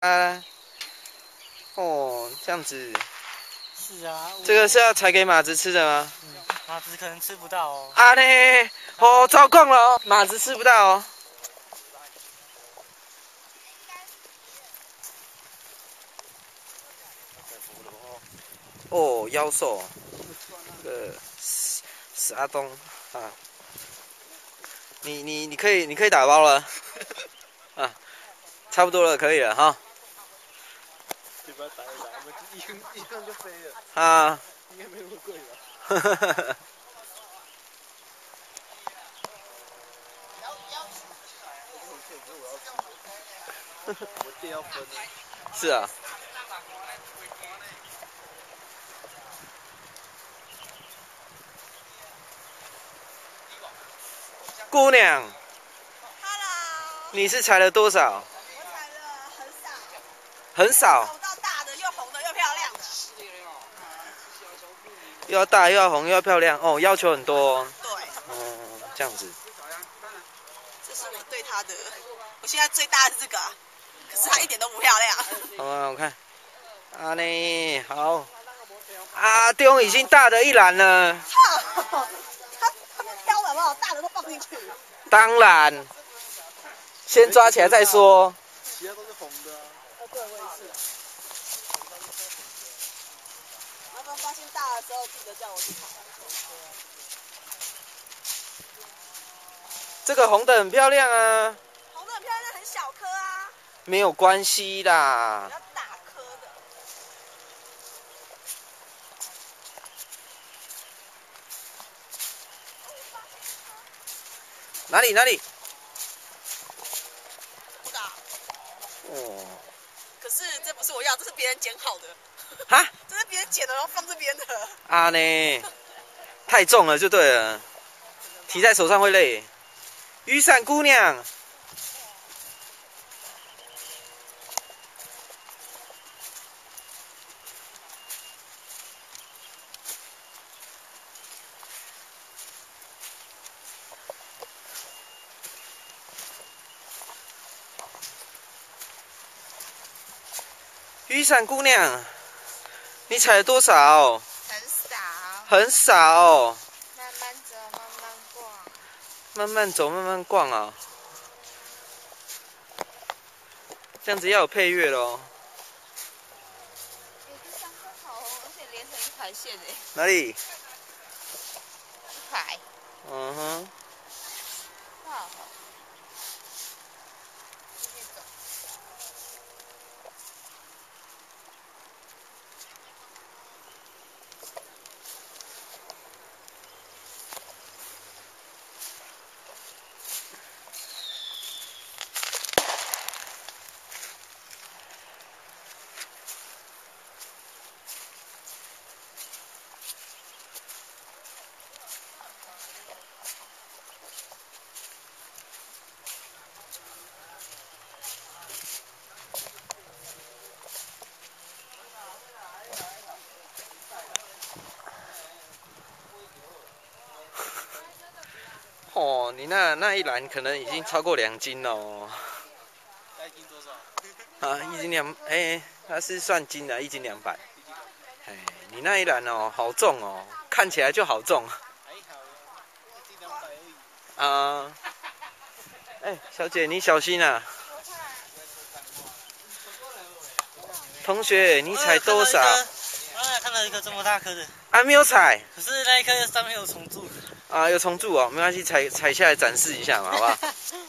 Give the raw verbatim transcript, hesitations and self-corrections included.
啊，哦，这样子。 是啊。 这个是要采给马子吃的吗？ 嗯，马子可能吃不到哦。 啊呢，哦，糟糕了哦，马子吃不到哦。哦，妖兽，这个史史阿东啊，你你你可以你可以打包了啊，差不多了，可以了哈。 你不要打一打，我们一一上就飞了。 啊， 应该没那么贵吧？ 哈哈哈哈。 我店要分了。 是啊。姑娘 ，Hello， 你是采了多少？ 我采了很少， 很少。 找到大的又红的又漂亮的。 又要大又要红又要漂亮哦，要求很多哦。 对。 哦，这样子。 这是我对它的，我现在最大的是这个，可是它一点都不漂亮。 好啊，我看。啊呢，好。阿丢已经大的一篮了。 操！他他们挑了好不好？大的都放进去。 当然。先抓起来再说。 其他都是红的啊。 呃，对，我也是。麻烦发现大的时候，记得叫我去跑。 这个红的很漂亮啊。 红的很漂亮，很小颗啊。 没有关系啦。 比较大颗的。 哪里哪里？ 不打。 哦。 可是这不是我要，这是别人捡好的。 哈？ 这是别人捡的，然后放这边的。 啊呢，太重了就对了，提在手上会累。雨伞姑娘。雨伞姑娘，你采了多少？ 很少。 很少。 慢慢走，慢慢逛。 慢慢走，慢慢逛啊。这样子要有配乐咯。 有这三根好红，而且连成一排线诶。 哪里？ 一排。 嗯哼。 哇。 哦，你那那一篮可能已经超过两斤了哦。 那一斤多少？ 啊，一斤两，哎、欸，它是算斤的，一斤两百。哎，你那一篮哦，好重哦，看起来就好重。 还好，一斤两百而已。 啊，哎、欸，小姐你小心啊。同学，你采多少？ 刚才看到一颗这么大颗的。 啊，没有采。 可是那一颗上面有虫蛀。 啊，有虫蛀哦，没关系，采采下来展示一下嘛，好不好？